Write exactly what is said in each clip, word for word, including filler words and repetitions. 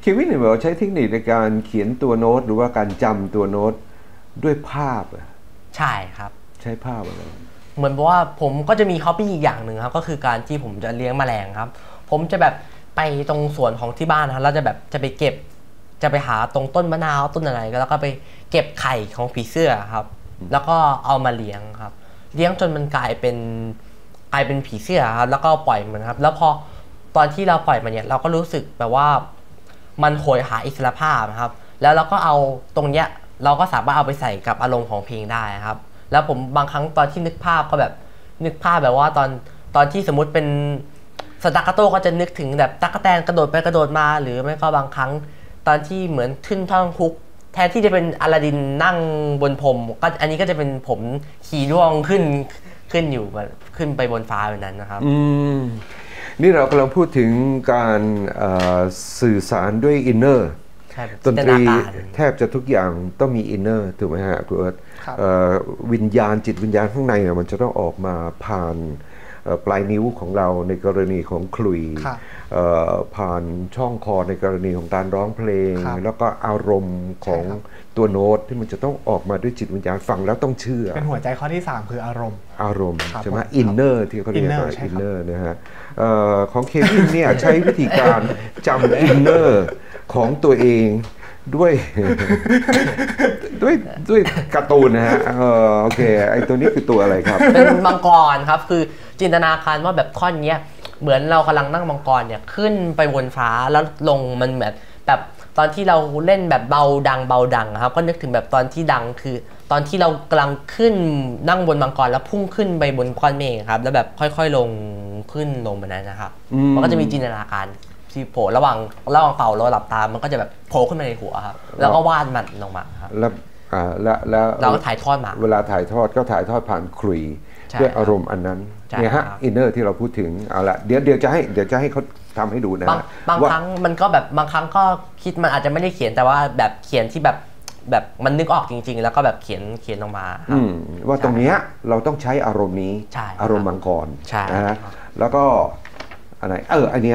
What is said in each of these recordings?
เควินเนี่ยบอกใช้เทคนิคในการเขียนตัวโน้ตหรือว่าการจำตัวโน้ตด้วยภาพอ่ะใช่ครับใช้ภาพอะไรเหมือนว่าผมก็จะมีฮ็อบบี้อีกอย่างหนึ่งครับก็คือการที่ผมจะเลี้ยงแมลงครับผมจะแบบไปตรงสวนของที่บ้านครับแล้วจะแบบจะไปเก็บจะไปหาตรงต้นมะนาวต้นอะไรแล้วก็ไปเก็บไข่ของผีเสื้อครับแล้วก็เอามาเลี้ยงครับเลี้ยงจนมันกลายเป็นกลายเป็นผีเสื้อครับแล้วก็ปล่อยมันครับแล้วพอตอนที่เราปล่อยมันเนี่ยเราก็รู้สึกแบบว่ามันโหยหาอิสรภาพครับแล้วเราก็เอาตรงเนี้ยเราก็สามารถเอาไปใส่กับอารมณ์ของเพลงได้ครับแล้วผมบางครั้งตอนที่นึกภาพก็แบบนึกภาพแบบว่าตอนตอนที่สมมุติเป็นสตาร์กาโต้ก็จะนึกถึงแบบตั๊กแตนกระโดดไปกระโดดมาหรือไม่ก็บางครั้งตอนที่เหมือนขึ้นท่อนฮุกแทนที่จะเป็นอลาดินนั่งบนพรมก็อันนี้ก็จะเป็นผมขี่ร่วงขึ้นขึ้นอยู่ขึ้นไปบนฟ้าแบบนั้นนะครับอืมนี่เรากำลังพูดถึงการสื่อสารด้วยอินเนอร์ดนตรีแทบจะทุกอย่างต้องมีอินเนอร์ถูกไหมฮะครูเอิร์ธวิญญาณจิตวิญญาณข้างในมันจะต้องออกมาผ่านปลายนิ้วของเราในกรณีของขลุ่ยผ่านช่องคอในกรณีของการร้องเพลงแล้วก็อารมณ์ของตัวโน้ตที่มันจะต้องออกมาด้วยจิตวิญญาณฟังแล้วต้องเชื่อเป็นหัวใจข้อที่สามคืออารมณ์อารมณ์ใช่ไหมอินเนอร์ที่เขาเรียกว่าอินเนอร์นะฮะของเควินเนี่ยใช้วิธีการจำอินเนอร์ของตัวเองด้วยด้วยด้วยการ์ตูนนะฮะเออโอเคไอตัวนี้คือตัวอะไรครับเป็นมังกรครับคือจินตนาการว่าแบบท่อนเนี้ยเหมือนเรากำลังนั่งมังกรเนี่ยขึ้นไปบนฟ้าแล้วลงมันแบบแบบตอนที่เราเล่นแบบเบาดังเบาดังครับก็นึกถึงแบบตอนที่ดังคือตอนที่เรากำลังขึ้นนั่งบนมังกรแล้วพุ่งขึ้นไปบนก้อนเมฆครับแล้วแบบค่อยๆลงขึ้นลงแบบนั้นนะครับมันก็จะมีจินตนาการที่โผล่ระหว่างระหว่างเป่าเราหลับตามันก็จะแบบโผล่ขึ้นมาในหัวครับแล้วก็วาดมันลงมาครับแล้วอ่าแล้วแล้วเราก็ถ่ายทอดมาเวลาถ่ายทอดก็ถ่ายทอดผ่านคลุยด้วยอารมณ์อันนั้นเนี่ยฮะอินเนอร์ที่เราพูดถึงเอาละเดี๋ยวเดี๋ยวจะให้เดี๋ยวจะให้เขาทำให้ดูนะบางครั้งมันก็แบบบางครั้งก็คิดมันอาจจะไม่ได้เขียนแต่ว่าแบบเขียนที่แบบแบบมันนึกออกจริงๆแล้วก็แบบเขียนเขียนลงมาว่าตรงนี้เราต้องใช้อารมณ์นี้อารมณ์มังกรนะฮะแล้วก็อะไรเอออันเนี้ย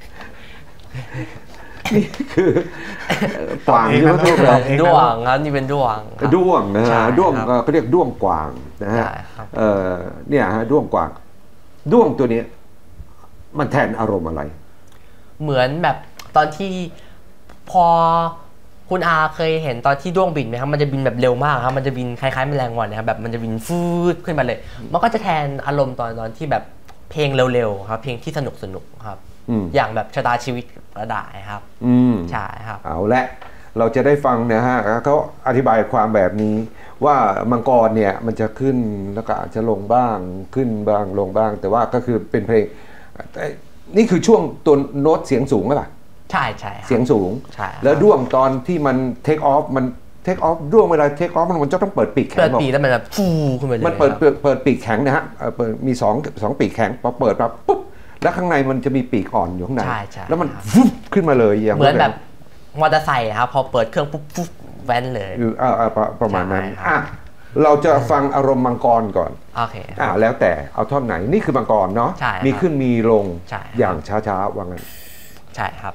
นี่คือกวางที่เขาเรียกด้วงครับนี่เป็นด้วงด้วงนะฮะด้วงเขาเรียกด้วงกวางนะฮะเออเนี่ยฮะด้วงกวางด้วงตัวนี้มันแทนอารมณ์อะไรเหมือนแบบตอนที่พอคุณอาเคยเห็นตอนที่ด้วงบินไหมครับมันจะบินแบบเร็วมากครับมันจะบินคล้ายๆแมลงวันนะครับแบบมันจะบินฟืดขึ้นมาเลยมันก็จะแทนอารมณ์ตอนตอนที่แบบเพลงเร็วๆครับเพลงที่สนุกสนุกครับอย่างแบบชะตาชีวิตก็ได้ครับใช่ครับเอาละเราจะได้ฟังนะฮะเขาอธิบายความแบบนี้ว่ามังกรเนี่ยมันจะขึ้นแล้วก็อาจจะลงบ้างขึ้นบ้างลงบ้างแต่ว่าก็คือเป็นเพลงนี่คือช่วงตัวโน้ตเสียงสูงหรือเปล่าใช่ใช่เสียงสูงแล้วด้วงตอนที่มันเทคออฟมันเทคออฟด้วงเวลาเทคออฟมันจะต้องเปิดปีกแข็งเปิดปีกแล้วมันจะฟูขึ้นมาเลยมันเปิดเปิดปีกแข็งนะฮะเปิดมีสองสองปีกแข็งพอเปิดปั๊บปุ๊บแล้วข้างในมันจะมีปีกอ่อนอยู่ข้างในแล้วมันฟุบขึ้นมาเลยอย่างเหมือนแบบมอเตอร์ไซค์ครับพอเปิดเครื่องปุ๊บฟุบแว้นเลยอ่าประมาณนั้นอ่ะเราจะฟังอารมณ์มังกรก่อนโอเคอ่าแล้วแต่เอาท่อนไหนนี่คือมังกรเนาะมีขึ้นมีลงอย่างช้าๆว่างั้นใช่ครับ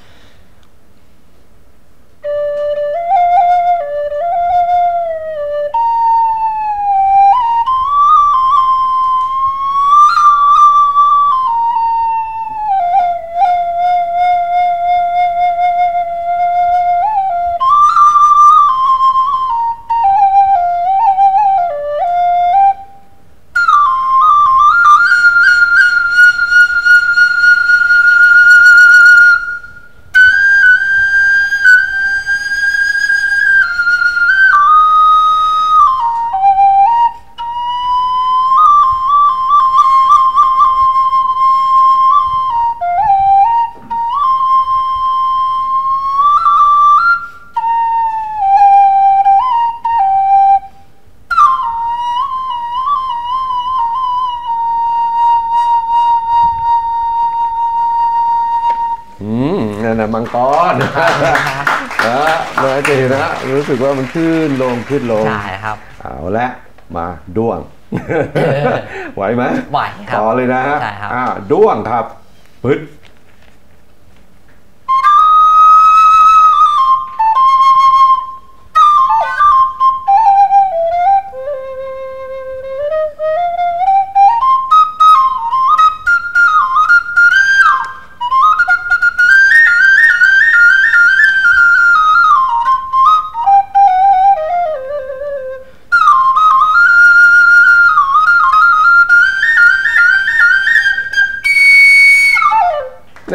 มังกรนะเราจะเห็นนะรู้สึกว่ามันขึ้นลงขึ้นลงใช่ครับเอาละมาด้วงไหวไหมไหวครับต่อเลยนะฮะด้วงครับปึ๊ด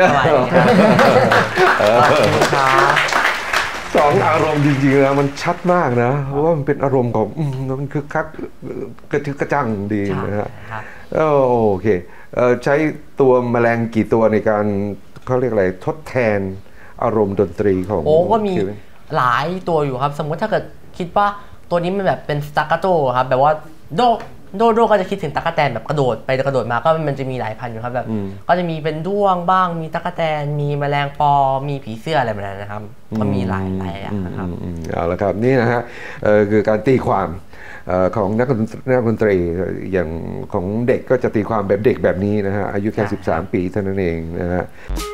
ประมาณนี้ครับขอบคุณครับสองอารมณ์จริงๆนะมันชัดมากนะเพราะว่ามันเป็นอารมณ์ของมันคือคักกระทึกกระจังดีนะฮะโอเคใช้ตัวแมลงกี่ตัวในการเขาเรียกอะไรทดแทนอารมณ์ดนตรีของโอ้ก็มีหลายตัวอยู่ครับสมมุติถ้าเกิดคิดว่าตัวนี้มันแบบเป็นสตาคาโตครับแบบว่าโดโดโดก็จะคิดถึงตั๊กแตนแบบกระโดดไปกระโดดมาก็มันจะมีหลายพันอยู่ครับแบบก็จะมีเป็นด้วงบ้างมีตั๊กแตนมีแมลงปอมีผีเสื้ออะไรแบบนั้นนะครับก็มีหลายหลายอย่างนะครับเอาละครับนี่นะฮะคือการตีความของนักนักดนตรีอย่างของเด็กก็จะตีความแบบเด็กแบบนี้นะฮะอายุแค่สิบสามปีเท่านั้นเองนะฮะ